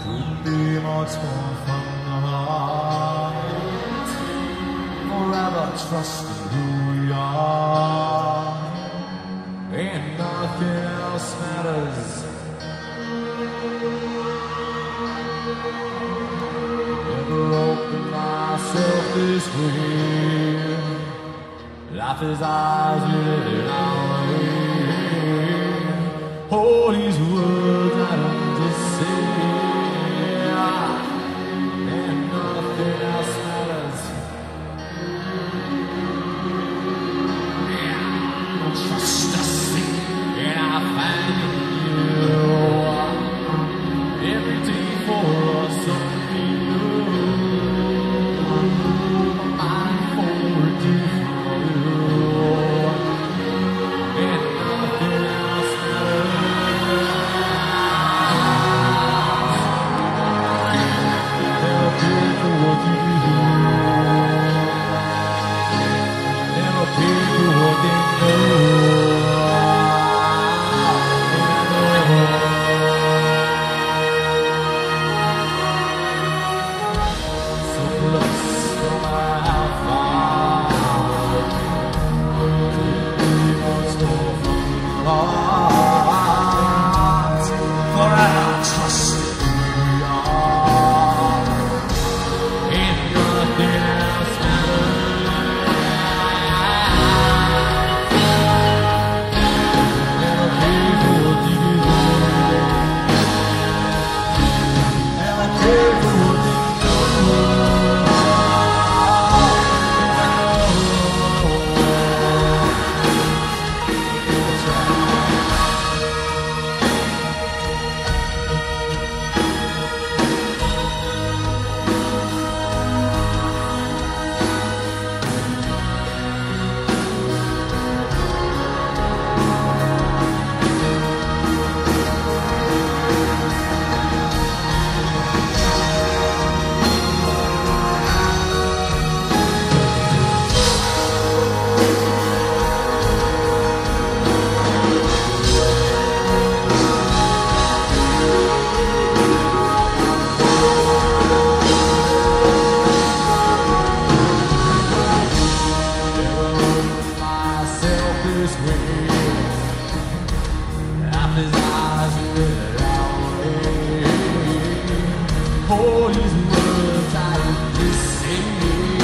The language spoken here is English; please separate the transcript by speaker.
Speaker 1: could be much more from the heart. Forever trusting who we are, and nothing else matters. Never opened myself this way. Life is ours, we live it our way. All these words I don't just say, and nothing else matters. Trust us, and I find you every day for something new. My mind for a different view, and nothing else matters. Never pay for what you do, never pay for what they know. All these words I just say.